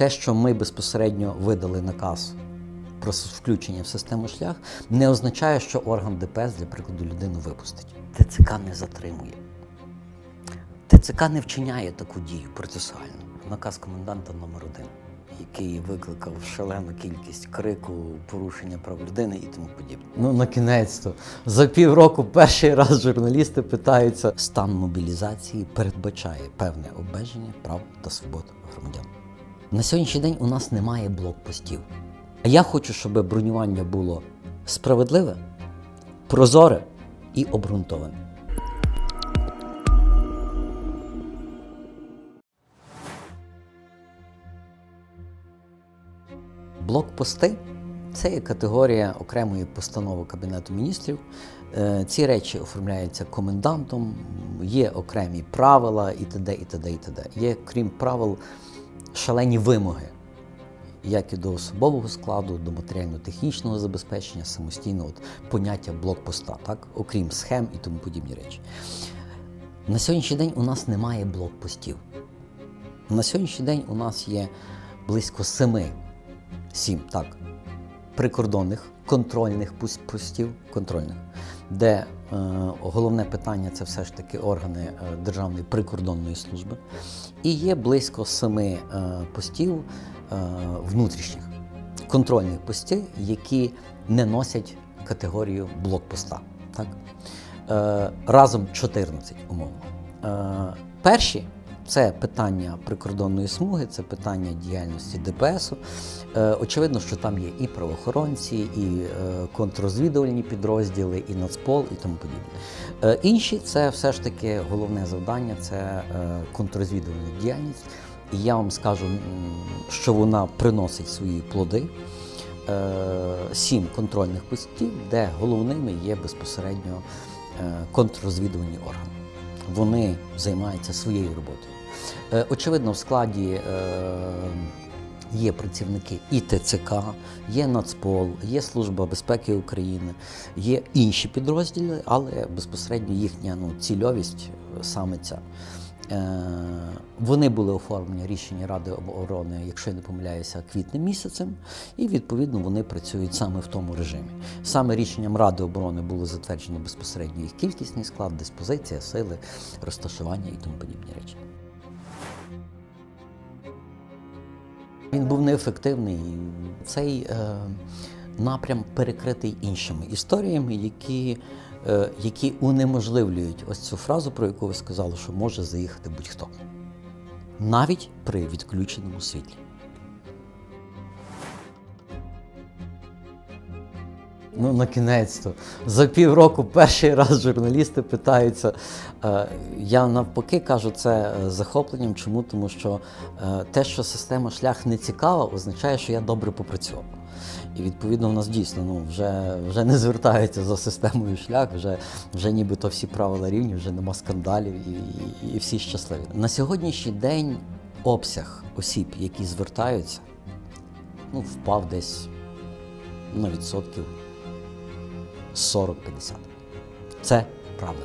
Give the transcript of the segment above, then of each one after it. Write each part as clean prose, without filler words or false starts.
те, що ми безпосередньо видали наказ про включення в систему шлях, не означає, що орган ДПС, для прикладу, людину випустить. ТЦК не затримує. ТЦК не вчиняє таку дію процесуальну. Наказ коменданта номер 1, який викликав шалену кількість крику, порушення прав людини і тому подібне. Ну, накінець-то, за півроку перший раз журналісти питаються, стан мобілізації передбачає певне обмеження прав та свобод громадян. На сьогоднішній день у нас немає блокпостів. А я хочу, щоб бронювання було справедливе, прозоре і обґрунтоване. Блокпости – це є категорія окремої постанови Кабінету Міністрів. Ці речі оформляються комендантом, є окремі правила і т.д. і т.д. і т.д. Є, крім правил, шалені вимоги, як і до особового складу, до матеріально-технічного забезпечення, самостійного поняття блокпоста, так? Окрім схем і тому подібні речі. На сьогоднішній день у нас немає блокпостів. На сьогоднішній день у нас є близько 7 прикордонних контрольних постів, де головне питання – це все ж таки органи Державної прикордонної служби. І є близько 7 постів внутрішніх, контрольних постів, які не носять категорію блокпоста. Так? Разом 14, умовно. Перші – це питання прикордонної смуги, це питання діяльності ДПСу. Очевидно, що там є і правоохоронці, і контррозвідувальні підрозділи, і Нацпол, і тому подібне. Інші – це все ж таки головне завдання – це контррозвідувальна діяльність. І я вам скажу, що вона приносить свої плоди. 7 контрольних постів, де головними є безпосередньо контррозвідувальні органи. Вони займаються своєю роботою. Очевидно, в складі є працівники і ТЦК, є Нацпол, є Служба безпеки України, є інші підрозділи, але безпосередньо їхня цільовість саме ця. Вони були оформлені рішення Ради оборони, якщо я не помиляюся, квітнем місяцем, і відповідно вони працюють саме в тому режимі. Саме рішенням Ради оборони було затверджено безпосередньо їх кількісний склад, диспозиція, сили, розташування і тому подібні речі. Він був неефективний. Цей напрям перекритий іншими історіями, які унеможливлюють ось цю фразу, про яку ви сказали, що може заїхати будь-хто. Навіть при відключеному світлі. Ну, накінець-то. За півроку перший раз журналісти питаються. Я навпаки кажу це з захопленням. Чому? Тому що те, що система шлях не цікава, означає, що я добре попрацював. І відповідно в нас дійсно вже не звертаються за системою шлях, вже нібито всі правила рівні, вже нема скандалів і всі щасливі. На сьогоднішній день обсяг осіб, які звертаються, впав десь на відсотків 40-50. Це правда.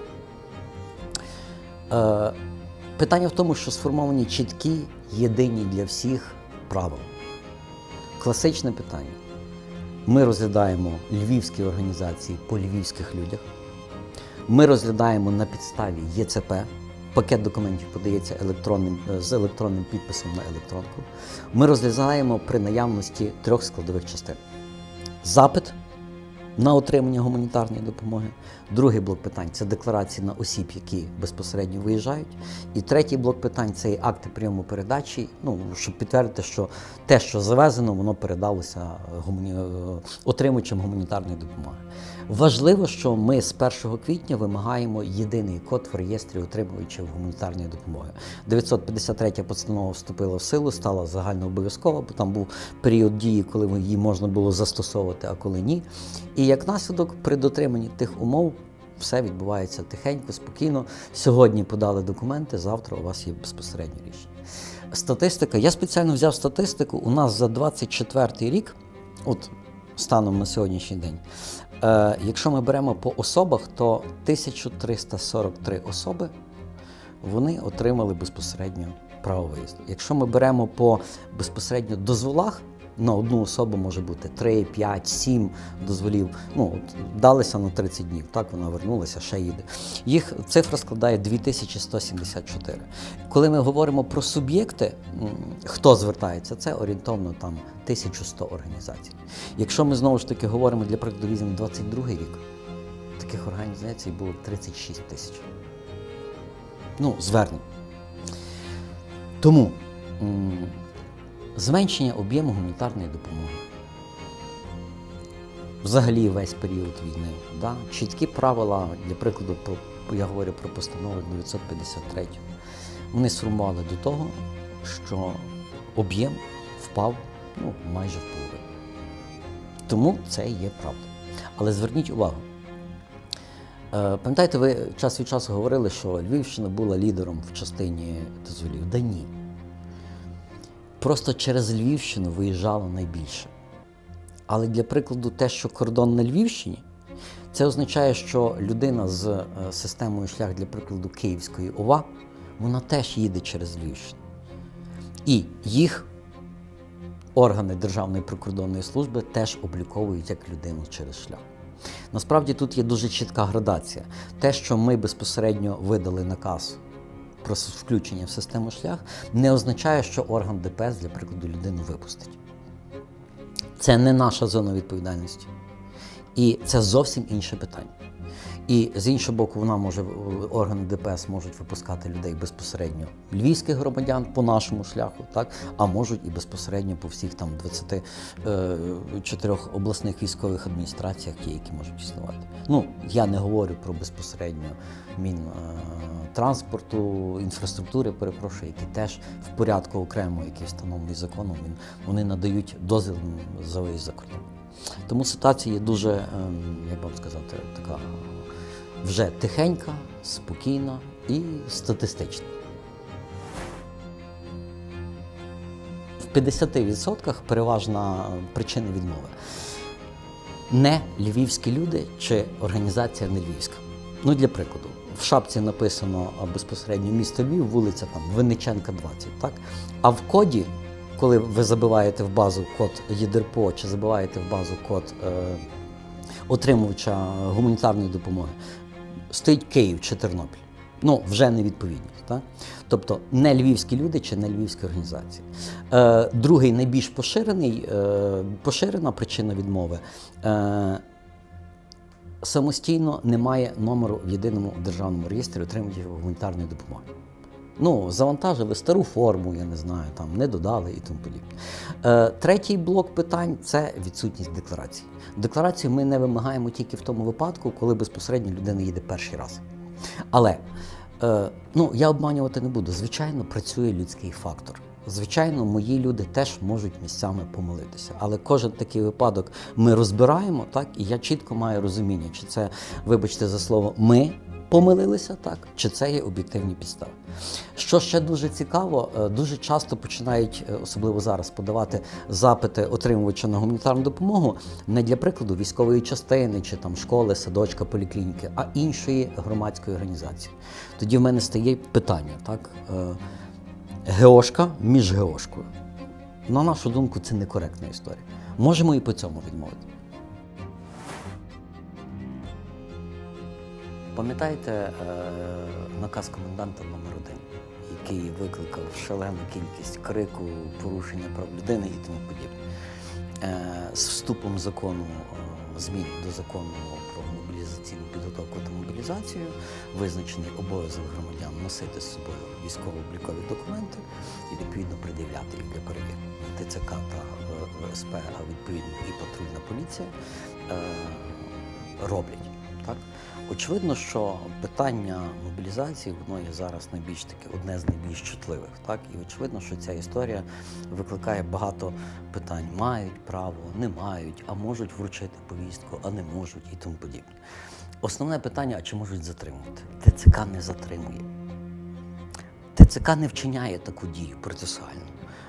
Питання в тому, що сформовані чіткі, єдині для всіх правила. Класичне питання. Ми розглядаємо львівські організації по львівських людях. Ми розглядаємо на підставі ЄЦП. Пакет документів подається з електронним підписом на електронку. Ми розглядаємо при наявності 3 складових частин. Запит на отримання гуманітарної допомоги. Другий блок питань – це декларації на осіб, які безпосередньо виїжджають. І третій блок питань – це акти прийому передачі, щоб підтвердити, що те, що завезено, воно передалося отримувачам гуманітарної допомоги. Важливо, що ми з 1 квітня вимагаємо єдиний код в реєстрі отримувачів гуманітарної допомоги. 953 постанова вступила в силу, стала загальнообов'язкова, бо там був період дії, коли її можна було застосовувати, а коли ні. І як наслідок, при дотриманні тих умов, все відбувається тихенько, спокійно. Сьогодні подали документи, завтра у вас є безпосереднє рішення. Статистика. Я спеціально взяв статистику. У нас за 24-й рік, станом на сьогоднішній день, якщо ми беремо по особах, то 1343 особи вони отримали безпосередньо право виїзду. Якщо ми беремо по безпосередньо дозволах, на одну особу може бути 3, 5, 7 дозволів. Далися на 30 днів, так, вона вернулася, ще їде. Їх цифра складає 2174. Коли ми говоримо про суб'єкти, хто звертається, це орієнтовно там 1100 організацій. Якщо ми знову ж таки говоримо, для прикладу, візьмемо 22 рік, таких організацій було 36 тисяч. Звернень. Тому зменшення об'єму гуманітарної допомоги. Взагалі весь період війни. Да? Чіткі правила, для прикладу, я говорю про постанову 953, вони сформували до того, що об'єм впав майже в половину. Тому це є правда. Але зверніть увагу. Пам'ятаєте, ви час від часу говорили, що Львівщина була лідером в частині дозволів? Да ні. Просто через Львівщину виїжджало найбільше. Але для прикладу те, що кордон на Львівщині, це означає, що людина з системою шлях, для прикладу, Київської ОВА, вона теж їде через Львівщину. І їх органи Державної прикордонної служби теж обліковують як людину через шлях. Насправді тут є дуже чітка градація. Те, що ми безпосередньо видали наказ про включення в систему шлях, не означає, що орган ДПС, для прикладу, людину випустить. Це не наша зона відповідальності. І це зовсім інше питання. І з іншого боку, органи ДПС можуть випускати людей безпосередньо львівських громадян по нашому шляху, так? А можуть і безпосередньо по всіх там 24 обласних військових адміністраціях, які можуть існувати. Я не говорю про безпосередньо Мінтранспорту, інфраструктури, які теж в порядку окремо, який встановлений законом, вони надають дозвіл за виїзд за кордон. Тому ситуація є дуже, як вам сказати, така вже тихенька, спокійна і статистична. В 50% переважна причина відмови. Не львівські люди чи організація не львівська. Для прикладу, в шапці написано безпосередньо місто Львів, вулиця Винниченка, 20, так? А в коді, коли ви забиваєте в базу код ЄДРПО чи забиваєте в базу код отримувача гуманітарної допомоги, стоїть Київ чи Тернопіль. Вже невідповідність. Так? Тобто не львівські люди чи не львівські організації. Другий найбільш поширена причина відмови – самостійно немає номеру в єдиному державному реєстрі отримувачів гуманітарної допомоги. Завантажили стару форму, я не знаю, не додали і тому подібне. Третій блок питань – це відсутність декларації. Декларацію ми не вимагаємо тільки в тому випадку, коли безпосередньо людина їде перший раз. Але, я обманювати не буду, звичайно, працює людський фактор. Звичайно, мої люди теж можуть місцями помилитися. Але кожен такий випадок ми розбираємо, так, і я чітко маю розуміння, чи це, вибачте за слово, ми помилилися, так, чи це є об'єктивні підстави. Що ще дуже цікаво, дуже часто починають, особливо зараз, подавати запити отримувача на гуманітарну допомогу не для прикладу військової частини, чи школи, садочка, поліклініки, а іншої громадської організації. Тоді в мене стає питання, так, ГОшка між ГОшкою. На нашу думку, це некоректна історія. Можемо і по цьому відмовити. Пам'ятаєте наказ коменданта номер 1, який викликав шалену кількість крику, порушення прав людини і тому подібне? З вступом змін до закону про мобілізаційну підготовку та мобілізацію визначений обов'язок громадян носити з собою військово-облікові документи і відповідно пред'являти їх для перевірки. ТЦК та ВСП, а відповідно і патрульна поліція роблять. Так? Очевидно, що питання мобілізації, воно є зараз одне з найбільш чутливих. Так? І очевидно, що ця історія викликає багато питань. Мають право, не мають, а можуть вручити повістку, а не можуть і тому подібне. Основне питання, а чи можуть затримувати? ТЦК не затримує. ТЦК не вчиняє таку дію процесуальну.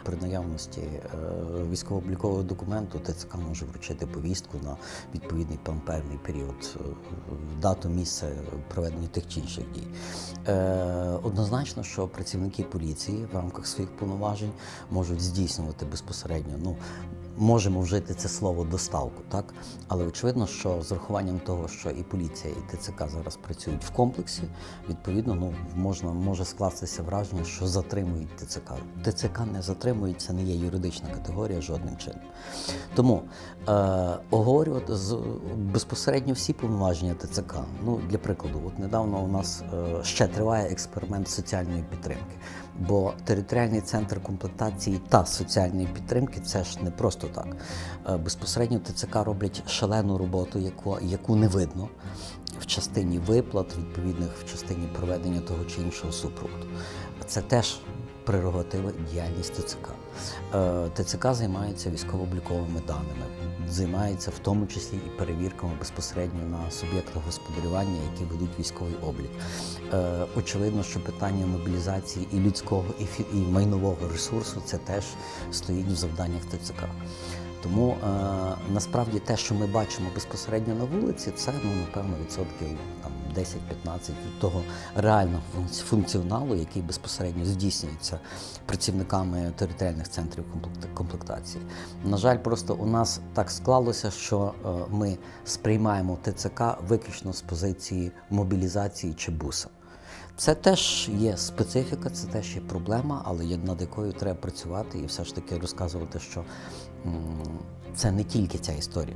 при наявності військово-облікового документу ТЦК може вручити повістку на відповідний певний період, дату, місце проведення тих чи інших дій. Однозначно, що працівники поліції в рамках своїх повноважень можуть здійснювати безпосередньо, можемо вжити це слово доставку, так? Але очевидно, що з урахуванням того, що і поліція, і ТЦК зараз працюють в комплексі, відповідно, може скластися враження, що затримують ТЦК. ТЦК не затримують, це не є юридична категорія жодним чином. Тому оговорювати безпосередньо всі повноваження ТЦК. Для прикладу, от недавно у нас ще триває експеримент соціальної підтримки, бо територіальний центр комплектації та соціальної підтримки – це ж не просто так. Безпосередньо ТЦК роблять шалену роботу, яку не видно в частині виплат, відповідних в частині проведення того чи іншого супроводу. Це теж прерогатива діяльності ТЦК. ТЦК займається військово-обліковими даними, займається в тому числі і перевірками безпосередньо на суб'єктах господарювання, які ведуть військовий облік. Очевидно, що питання мобілізації і людського, і майнового ресурсу – це теж стоїть в завданнях ТЦК. Тому, насправді, те, що ми бачимо безпосередньо на вулиці, це, напевно, відсотків 10-15 від того реального функціоналу, який безпосередньо здійснюється працівниками територіальних центрів комплектації. На жаль, просто у нас так склалося, що ми сприймаємо ТЦК виключно з позиції мобілізації чи буса. Це теж є специфіка, це теж є проблема, але над якою треба працювати і все ж таки розказувати, що це не тільки ця історія.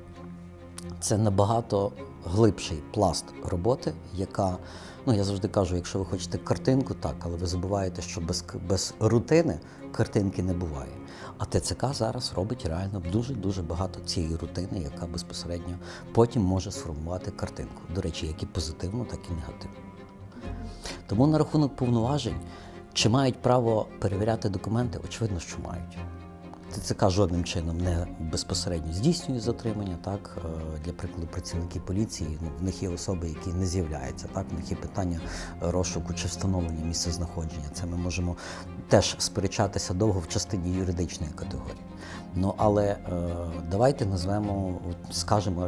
Це набагато глибший пласт роботи, яка, я завжди кажу, якщо ви хочете картинку, так, але ви забуваєте, що без рутини картинки не буває. А ТЦК зараз робить реально дуже-дуже багато цієї рутини, яка безпосередньо потім може сформувати картинку. До речі, як і позитивну, так і негативну. Тому на рахунок повноважень, чи мають право перевіряти документи, очевидно, що мають. ТЦК жодним чином не безпосередньо здійснює затримання, так, для прикладу, працівники поліції, в них є особи, які не з'являються, так, в них є питання розшуку чи встановлення місцезнаходження. Це ми можемо теж сперечатися довго в частині юридичної категорії. Але давайте назвемо, скажемо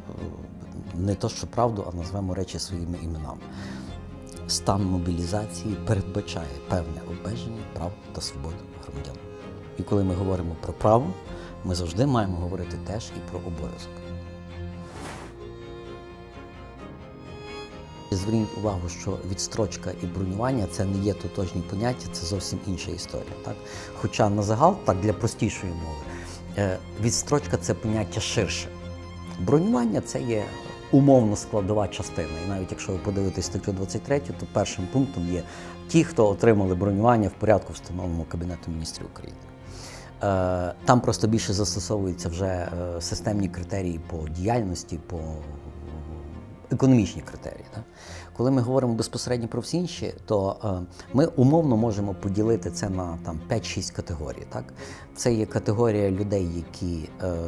не то, що правду, а назвемо речі своїми іменами. Стан мобілізації передбачає певне обмеження прав та свобод громадян. І коли ми говоримо про право, ми завжди маємо говорити теж і про обов'язок. Зверніть увагу, що відстрочка і бронювання – це не є тотожні поняття, це зовсім інша історія. Так? Хоча на загал, так, для простішої мови, відстрочка – це поняття ширше. Бронювання – це є умовно складова частина. І навіть якщо ви подивитесь статтю 23, то першим пунктом є ті, хто отримали бронювання в порядку, встановленому Кабінетом Міністрів України. Там просто більше застосовуються вже системні критерії по діяльності, по економічні критерії. Так? Коли ми говоримо безпосередньо про всі інші, то ми умовно можемо поділити це на 5-6 категорій. Так? Це є категорія людей, які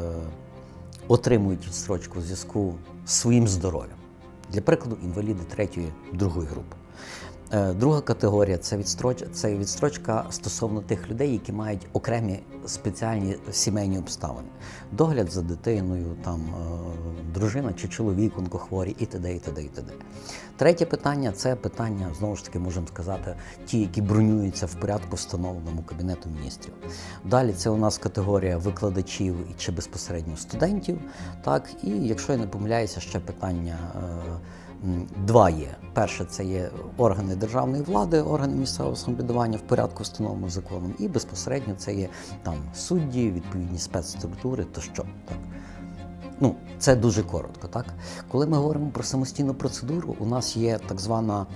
отримують відстрочку в зв'язку з своїм здоров'ям. Для прикладу, інваліди 3-2 групи. Друга категорія – це відстрочка стосовно тих людей, які мають окремі спеціальні сімейні обставини. Догляд за дитиною, дружина чи чоловік онкохворі і т.д. і т.д. і т.д. Третє питання – це питання, знову ж таки, можемо сказати, ті, які бронюються в порядку, встановленому Кабінетом Міністрів. Далі це у нас категорія викладачів чи безпосередньо студентів. Так? І, якщо я не помиляюся, ще питання два є. Перше – це є органи державної влади, органи місцевого самоврядування в порядку, встановленому законом. І безпосередньо це є судді, відповідні спецструктури тощо. Так? Це дуже коротко. Так? Коли ми говоримо про самостійну процедуру, у нас є так звана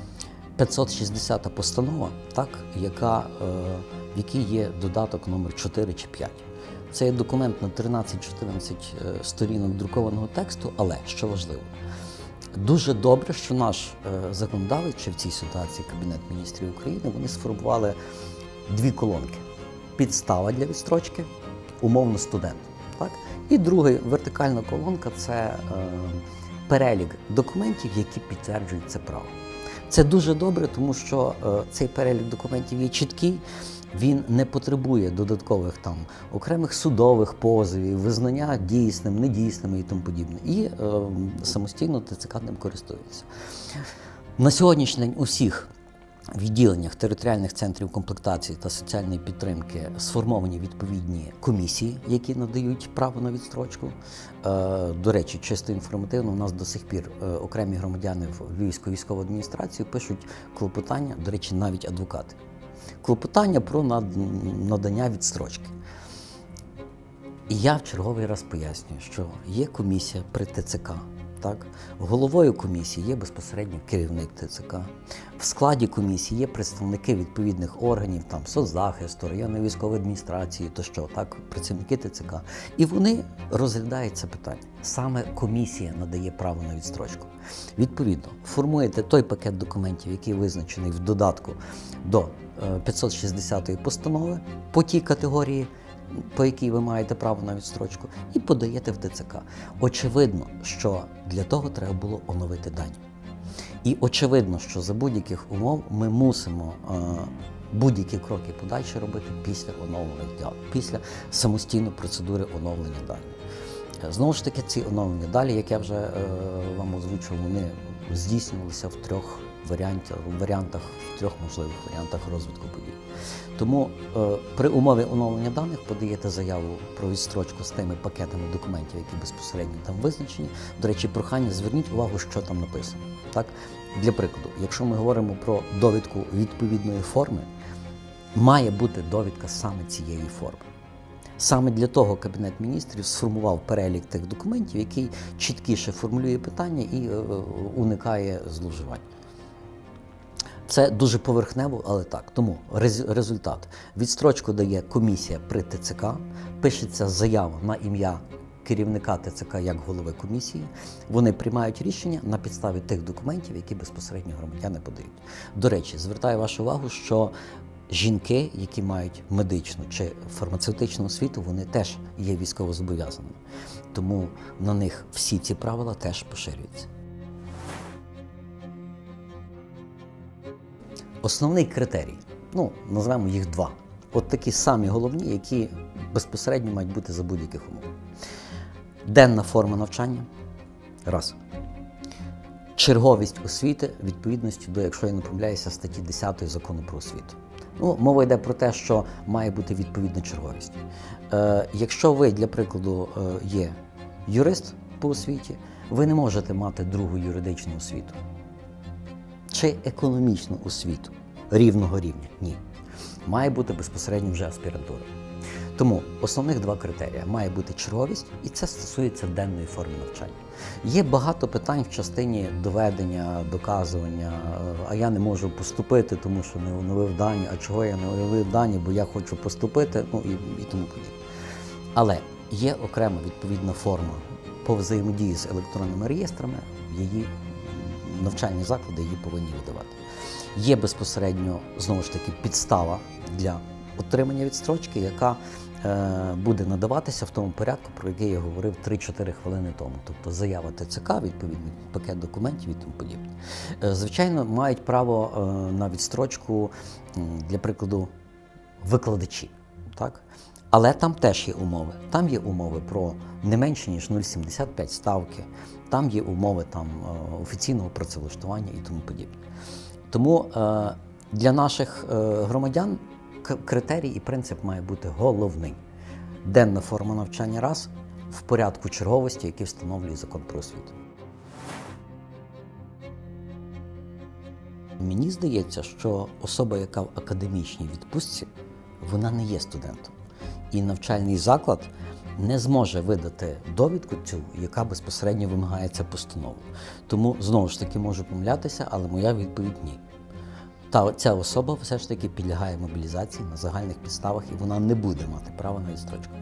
560 постанова, так? В якій є додаток номер 4 чи 5. Це є документ на 13-14 сторінок друкованого тексту, але, що важливо, дуже добре, що наш законодавець, чи в цій ситуації Кабінет Міністрів України, вони сформували 2 колонки. Підстава для відстрочки, умовно студент. Так? І друга вертикальна колонка – це перелік документів, які підтверджують це право. Це дуже добре, тому що цей перелік документів є чіткий, Він не потребує додаткових там окремих судових позовів, визнання дійсним, недійсним і тому подібне. І самостійно ТЦК ним користується. На сьогоднішній день у всіх відділеннях територіальних центрів комплектації та соціальної підтримки сформовані відповідні комісії, які надають право на відстрочку. До речі, чисто інформативно, у нас до сих пір окремі громадяни в Львівську військову адміністрацію пишуть клопотання, до речі, навіть адвокати. Клопотання про надання відстрочки. І я в черговий раз пояснюю, що є комісія при ТЦК. Так? Головою комісії є безпосередньо керівник ТЦК. В складі комісії є представники відповідних органів, там, соцзахисту, районної військової адміністрації, тощо, так, працівники ТЦК. І вони розглядають це питання. Саме комісія надає право на відстрочку. Відповідно, формуєте той пакет документів, який визначений в додатку до 560-ї постанови по тій категорії, по якій ви маєте право на відстрочку, і подаєте в ТЦК. Очевидно, що для того треба було оновити дані. І очевидно, що за будь-яких умов ми мусимо будь-які кроки подальші робити після оновлення, після самостійної процедури оновлення даних. Знову ж таки, ці оновлення далі, як я вже вам озвучував, вони здійснювалися в трьох варіантах, в трьох можливих варіантах розвитку подій. Тому при умові оновлення даних подаєте заяву про відстрочку з тими пакетами документів, які безпосередньо там визначені. До речі, прохання, зверніть увагу, що там написано. Так? Для прикладу, якщо ми говоримо про довідку відповідної форми, має бути довідка саме цієї форми. Саме для того Кабінет Міністрів сформував перелік тих документів, який чіткіше формулює питання і уникає зловживань. Це дуже поверхнево, але так. Тому результат. Відстрочку дає комісія при ТЦК, пишеться заява на ім'я керівника ТЦК як голови комісії. Вони приймають рішення на підставі тих документів, які безпосередньо громадяни подають. До речі, звертаю вашу увагу, що жінки, які мають медичну чи фармацевтичну освіту, вони теж є військовозобов'язаними. Тому на них всі ці правила теж поширюються. Основний критерій, назвемо їх два. От такі самі головні, які безпосередньо мають бути за будь-яких умов. Денна форма навчання – раз. Черговість освіти відповідності до, якщо я не помиляюся, статті 10 Закону про освіту. Мова йде про те, що має бути відповідна черговість. Якщо ви, для прикладу, є юрист по освіті, ви не можете мати другу юридичну освіту. Чи економічну освіту рівного рівня? Ні. Має бути безпосередньо вже аспірантура. Тому основних два критерії. Має бути черговість, і це стосується денної форми навчання. Є багато питань в частині доведення, доказування, а я не можу поступити, тому що не оновив дані, а чого я не оновив дані, бо я хочу поступити, і тому подібне. Але є окрема відповідна форма по взаємодії з електронними реєстрами, її навчальні заклади її повинні видавати. Є безпосередньо, знову ж таки, підстава для отримання відстрочки, яка буде надаватися в тому порядку, про який я говорив 3-4 хвилини тому. Тобто заява ТЦК, відповідний пакет документів і тому подібне. Звичайно, мають право на відстрочку, для прикладу, викладачі. Так? Але там теж є умови. Там є умови про не менше, ніж 0,75 ставки, там є умови офіційного працевлаштування і тому подібне. Тому для наших громадян критерій і принцип має бути головний. Денна форма навчання раз, в порядку черговості, який встановлює Закон про освіту. Мені здається, що особа, яка в академічній відпустці, вона не є студентом. І навчальний заклад не зможе видати довідку цю, яка безпосередньо вимагається постановою. Тому, знову ж таки, можу помилятися, але моя відповідь – ні. Ця особа все ж таки підлягає мобілізації на загальних підставах, і вона не буде мати права на відстрочку.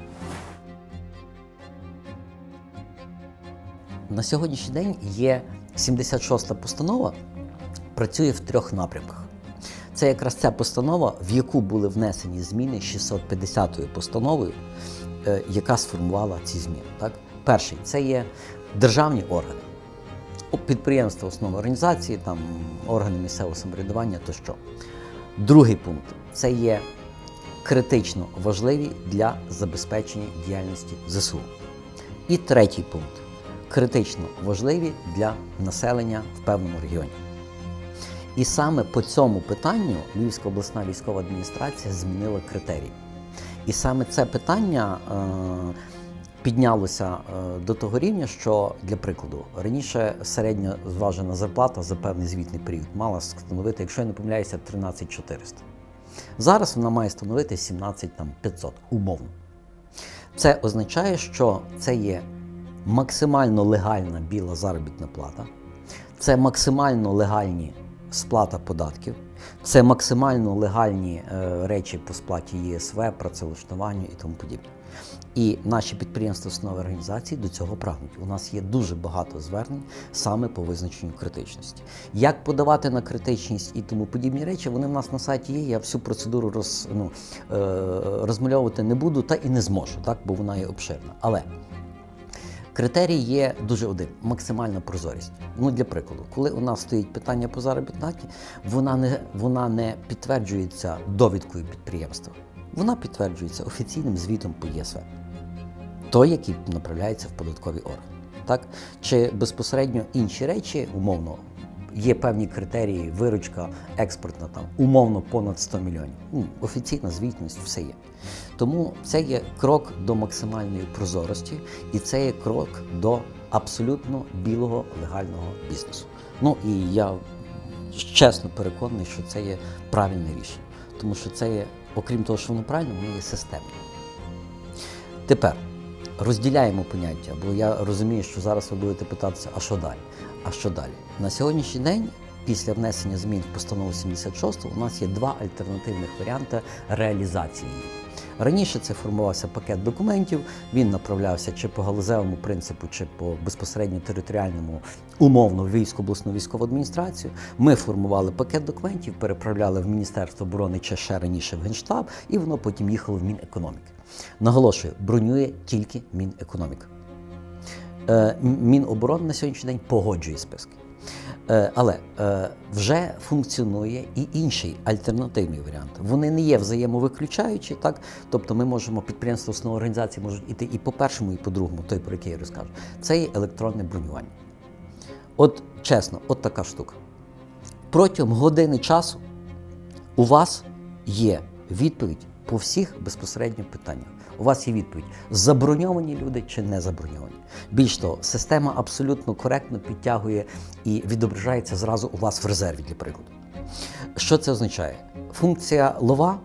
На сьогоднішній день є 76-та постанова, працює в трьох напрямках. Це якраз ця постанова, в яку були внесені зміни 650-ю постановою, яка сформувала ці зміни. Так? Перший – це є державні органи. Підприємства, основні організації, органи місцевого самоврядування тощо. Другий пункт – це є критично важливі для забезпечення діяльності ЗСУ. І третій пункт – критично важливі для населення в певному регіоні. І саме по цьому питанню Львівська обласна військова адміністрація змінила критерії. І саме це питання піднялося до того рівня, що, для прикладу, раніше середня зважена зарплата за певний звітний період мала становити, якщо я не помиляюся, 13 400. Зараз вона має становити 17 500, умовно. Це означає, що це є максимально легальна біла заробітна плата, це максимально легальні сплата податків, це максимально легальні речі по сплаті ЄСВ, працевлаштуванню і тому подібне. І наші підприємства, установи, організації до цього прагнуть. У нас є дуже багато звернень саме по визначенню критичності. Як подавати на критичність і тому подібні речі, вони в нас на сайті є, я всю процедуру розмальовувати не буду та і не зможу, так, бо вона є обширна. Але критерій є дуже один – максимальна прозорість. Для прикладу, коли у нас стоїть питання по заробітній платі, вона не підтверджується довідкою підприємства. Вона підтверджується офіційним звітом по ЄСВ, той, який направляється в податкові органи. Так? Чи безпосередньо інші речі, умовно, є певні критерії, виручка експортна, умовно понад 100 мільйонів. Офіційна звітність, все є. Тому це є крок до максимальної прозорості і це є крок до абсолютно білого легального бізнесу. І я чесно переконаний, що це є правильне рішення, тому що це є, окрім того, що воно правильно, воно є системне. Тепер розділяємо поняття, бо я розумію, що зараз ви будете питатися, а що далі? А що далі? На сьогоднішній день, після внесення змін в постанову 76, у нас є два альтернативних варіанти реалізації її. Раніше це формувався пакет документів, він направлявся чи по галузевому принципу, чи по безпосередньо територіальному, умовно, в Львівську обласну військову адміністрацію. Ми формували пакет документів, переправляли в Міністерство оборони чи ще раніше в Генштаб, і воно потім їхало в Мінекономіки. Наголошую, бронює тільки Мінекономіка. Міноборони на сьогоднішній день погоджує списки. Але вже функціонує і інший альтернативний варіант. Вони не є взаємовиключаючі, так? Тобто ми можемо, підприємства, установи, організації можуть іти і по першому, і по другому, той, про який я розкажу. Це є електронне бронювання. От чесно, от така штука. Протягом години часу у вас є відповідь по всіх безпосередньо питаннях. У вас є відповідь, заброньовані люди чи не заброньовані. Більш того, система абсолютно коректно підтягує і відображається зразу у вас в резерві, для прикладу. Що це означає? Функція лова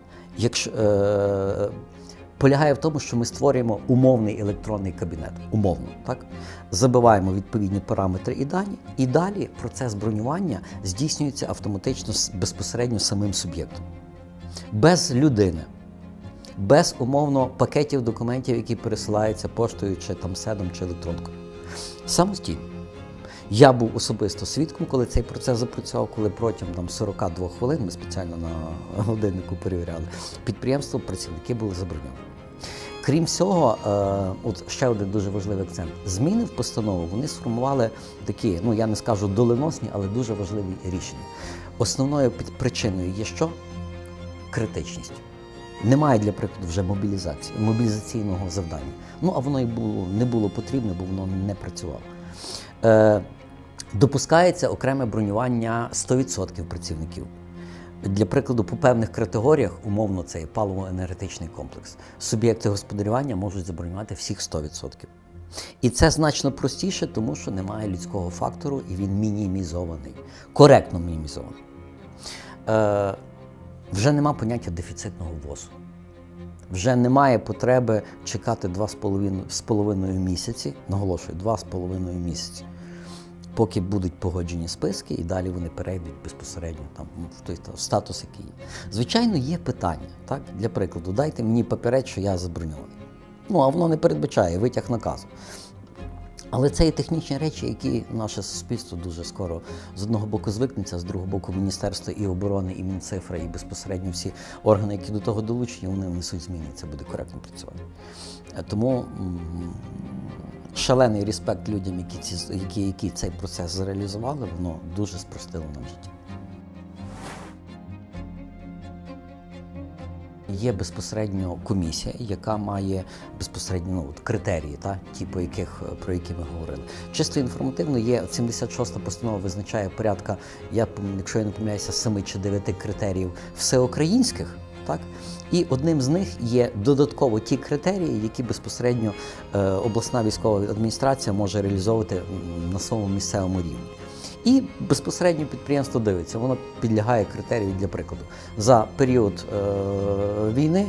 полягає в тому, що ми створюємо умовний електронний кабінет. Умовно, так? Забиваємо відповідні параметри і далі процес бронювання здійснюється автоматично безпосередньо самим суб'єктом. Без людини. Без, умовно, пакетів документів, які пересилаються поштою, чи седом, чи електронкою. Самостійно. Я був особисто свідком, коли цей процес запрацював, коли протягом 42 хвилин, ми спеціально на годиннику перевіряли, підприємство, працівники були заброньовані. Крім всього, от ще один дуже важливий акцент. Зміни в постанову, вони сформували такі, я не скажу доленосні, але дуже важливі рішення. Основною причиною є що? Критичність. Немає, для прикладу, вже мобілізаційного завдання. А воно і не було потрібно, бо воно не працювало. Допускається окреме бронювання 100% працівників. Для прикладу, по певних категоріях, умовно, це є паливо-енергетичний комплекс, суб'єкти господарювання можуть забронювати всіх 100%. І це значно простіше, тому що немає людського фактору і він мінімізований, коректно мінімізований. Вже нема поняття дефіцитного ВОЗу. Вже немає потреби чекати 2,5 місяці, наголошую, 2,5 місяці, поки будуть погоджені списки і далі вони перейдуть безпосередньо в той статус, який є. Звичайно, є питання. Так? Для прикладу, дайте мені папірець, що я заброньований. А воно не передбачає витяг наказу. Але це є технічні речі, які наше суспільство дуже скоро з одного боку звикнеться, з другого боку Міністерство і оборони, і Мінцифра, і безпосередньо всі органи, які до того долучені, вони внесуть зміни, це буде коректно працювати. Тому шалений респект людям, які цей процес зреалізували, воно дуже спростило нам життя. є безпосередньо комісія, яка має безпосередньо критерії, про які ми говорили. Чисто інформативно є 76-та постанова визначає порядка, якщо я не помиляюся, 7 чи 9 критеріїв всеукраїнських. І одним з них є додатково ті критерії, які безпосередньо обласна військова адміністрація може реалізовувати на своєму місцевому рівні. І безпосередньо підприємство дивиться, воно підлягає критерію, для прикладу. За період війни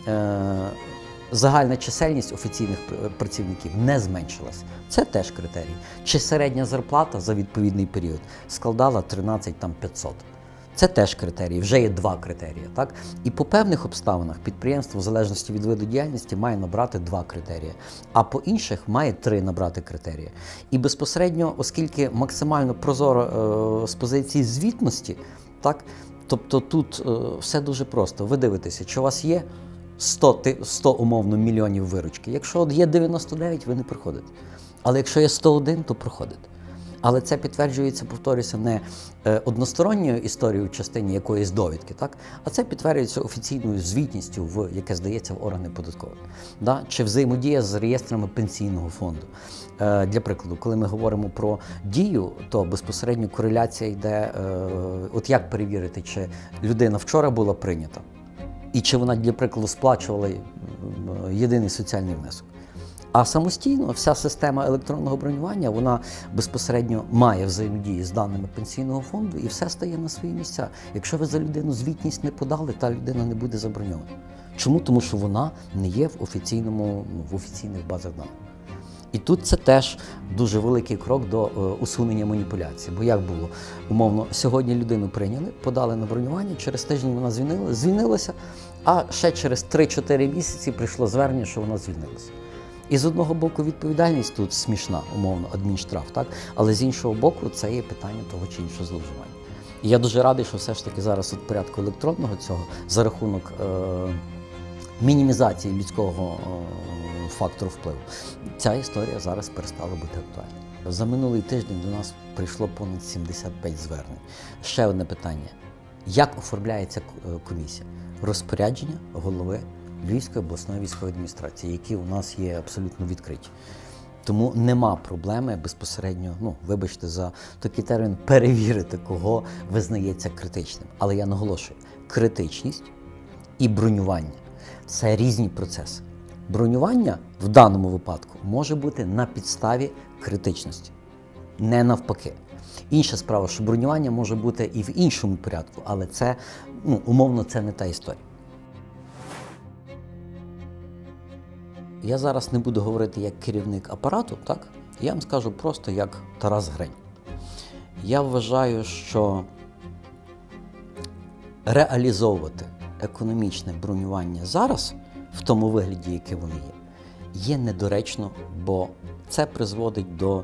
загальна чисельність офіційних працівників не зменшилась. Це теж критерій. Чи середня зарплата за відповідний період складала 13 500. Це теж критерії, вже є 2 критерії. І по певних обставинах підприємство, в залежності від виду діяльності, має набрати 2 критерії, а по інших має 3 набрати критерії. І безпосередньо, оскільки максимально прозоро з позиції звітності, тобто тут все дуже просто. Ви дивитеся, чи у вас є 100 умовно мільйонів виручки. Якщо є 99, ви не проходите. Але якщо є 101, то проходите. Але це підтверджується, повторюся, не односторонньою історією в частині якоїсь довідки, а це підтверджується офіційною звітністю, яке здається в органи податкові. Чи взаємодія з реєстрами пенсійного фонду. Для прикладу, коли ми говоримо про дію, то безпосередньо кореляція йде, от як перевірити, чи людина вчора була прийнята, і чи вона, для прикладу, сплачувала єдиний соціальний внесок. А самостійно вся система електронного бронювання, вона безпосередньо має взаємодію з даними пенсійного фонду і все стає на свої місця. Якщо ви за людину звітність не подали, та людина не буде заброньована. Чому? Тому що вона не є в офіційних базах даних. І тут це теж дуже великий крок до усунення маніпуляцій. Бо як було? Умовно, сьогодні людину прийняли, подали на бронювання, через тиждень вона звільнилася, а ще через 3-4 місяці прийшло звернення, що вона звільнилася. І з одного боку відповідальність тут смішна, умовно, адмінштраф, але з іншого боку це є питання того чи іншого зловживання. І я дуже радий, що все ж таки зараз у порядку електронного цього, за рахунок мінімізації людського фактору впливу, ця історія зараз перестала бути актуальною. За минулий тиждень до нас прийшло понад 75 звернень. Ще одне питання. Як оформляється комісія? Розпорядження голови Львівської обласної військової адміністрації, які у нас є абсолютно відкриті. Тому нема проблеми безпосередньо, вибачте за такий термін, перевірити, кого визнається критичним. Але я наголошую, критичність і бронювання – це різні процеси. Бронювання в даному випадку може бути на підставі критичності, не навпаки. Інша справа, що бронювання може бути і в іншому порядку, але це, умовно, це не та історія. Я зараз не буду говорити як керівник апарату, я вам скажу просто як Тарас Грень. Я вважаю, що реалізовувати економічне бронювання зараз, в тому вигляді, яке воно є недоречно, бо це призводить до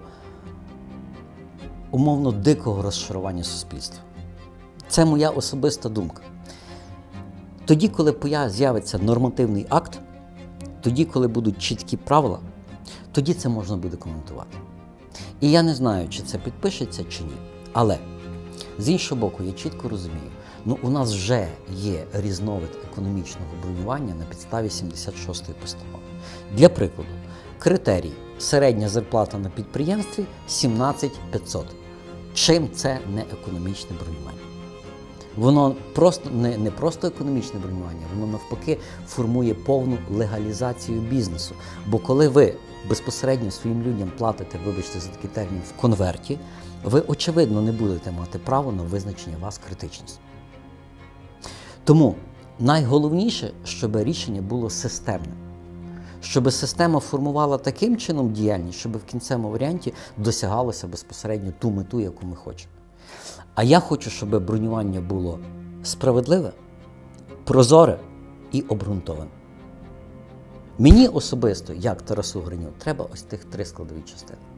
умовно дикого розшарування суспільства. Це моя особиста думка. Тоді, коли з'явиться нормативний акт, тоді, коли будуть чіткі правила, тоді це можна буде коментувати. І я не знаю, чи це підпишеться, чи ні. Але, з іншого боку, я чітко розумію, у нас вже є різновид економічного бронювання на підставі 76-ї постанови. Для прикладу, критерій середня зарплата на підприємстві 17 500. Чим це не економічне бронювання? Воно не просто економічне бронювання, воно навпаки формує повну легалізацію бізнесу. Бо коли ви безпосередньо своїм людям платите, вибачте за такий термін, в конверті, ви очевидно не будете мати право на визначення вас критичності. Тому найголовніше, щоб рішення було системним. Щоб система формувала таким чином діяльність, щоб в кінцевому варіанті досягалося безпосередньо ту мету, яку ми хочемо. А я хочу, щоб бронювання було справедливе, прозоре і обґрунтоване. Мені особисто, як Тарасу Греню, треба ось тих 3 складові частини.